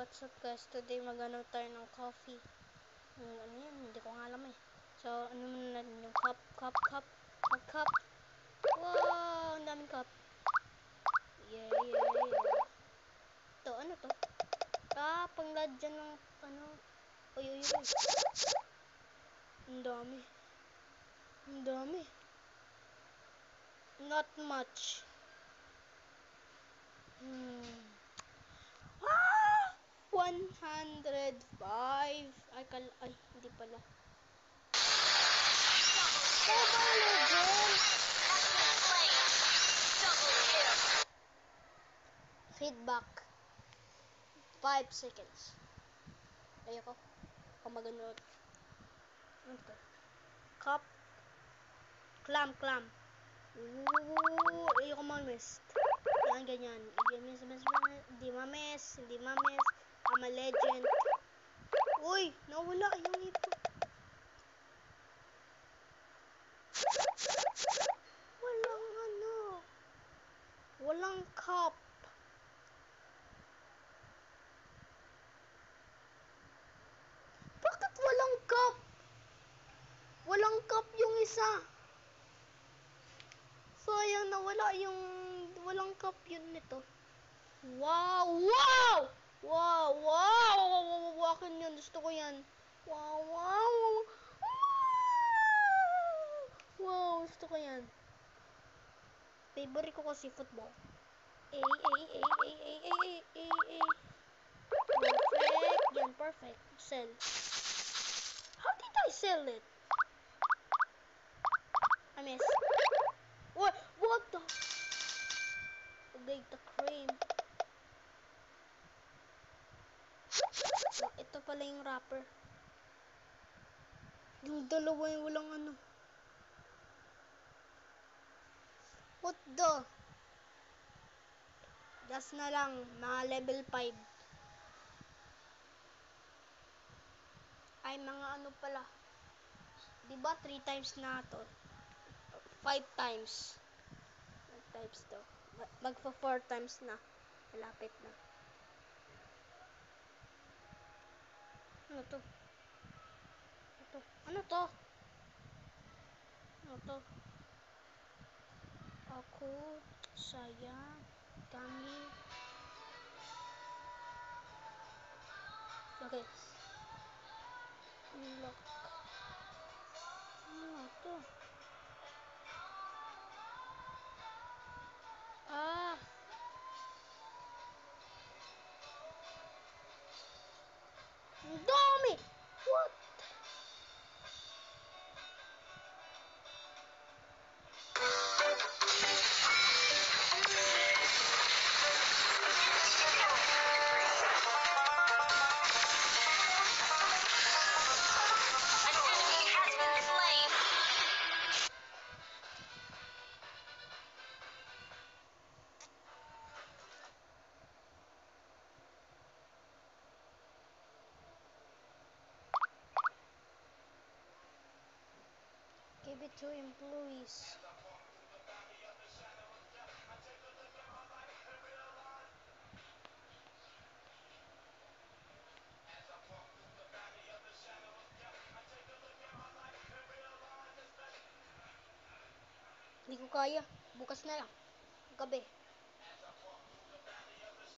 what's up guys? Today magano tayo ng coffee. Ano yan? Hindi ko nga alam eh. So, ano muna natin yung cup. Wow! Ang daming cup. Yeah. Ito, ano to? Panglad dyan ng ano. Uy. Ang dami. Not much. 105. Ay, hindi pala. Mobile Legends! Feedback. 5 seconds. Ayoko. Magano. Ano to? Cup. Clam. Ayoko mag-miss. Yan, ganyan. Hindi ma-miss. I'm a legend. Uy! Nawala yung ito. Walang cup. Bakit walang cup? Walang cup yung isa. Sayang nawala yung walang cup yun nito. Wow! Akin yun. Gusto ko yan. Wow! Gusto ko yan. Favorite ko kasi football. Perfect. Yan, perfect. Sell. How did I sell it? I missed. What the? The cream. So, ito pala yung wrapper. Yung dalawa yung walang ano. What the? Just na lang, mga level 5. Ay, mga ano pala. Diba 3 times na to? 5 times. 5 times to. Magpa 4 times na. Malapit na. Ano to? Ako, saya, kami. Okay. Look. Ano to? Ang dami! What? Give it to employees. Hindi ko kaya. Bukas na lang. Gabi.